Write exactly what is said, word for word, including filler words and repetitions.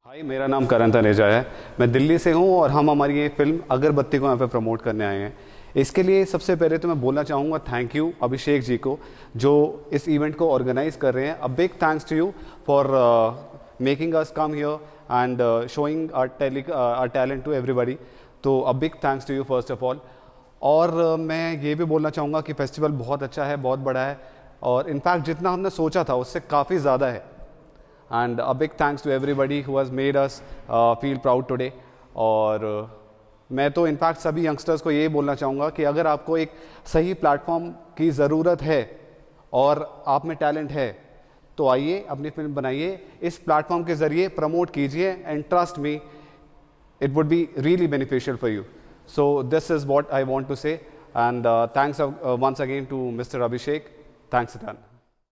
हाय, मेरा नाम करण तनेजा है। मैं दिल्ली से हूँ और हम हमारी ये फिल्म अगरबत्ती को यहाँ पे प्रमोट करने आए हैं। इसके लिए सबसे पहले तो मैं बोलना चाहूँगा थैंक यू अभिषेक जी को, जो इस इवेंट को ऑर्गेनाइज कर रहे हैं। A big thanks to you for making us come here and showing our tele our talent to everybody. तो a big thanks to you first of all. और uh, मैं ये भी बोलना चाहूँगा कि फेस्टिवल बहुत अच्छा है, बहुत बड़ा है और इनफैक्ट जितना हमने सोचा था उससे काफ़ी ज़्यादा है। And a big thanks to everybody who has made us uh, feel proud today. और uh, मैं तो इनफैक्ट सभी यंगस्टर्स को ये बोलना चाहूँगा कि अगर आपको एक सही प्लेटफॉर्म की ज़रूरत है और आप में टैलेंट है तो आइए अपनी फिल्म बनाइए, इस प्लेटफॉर्म के ज़रिए प्रमोट कीजिए and trust me it would be really beneficial for you. So this is what I want to say and uh, thanks uh, once again to Mister Abhishek. Thanks a ton.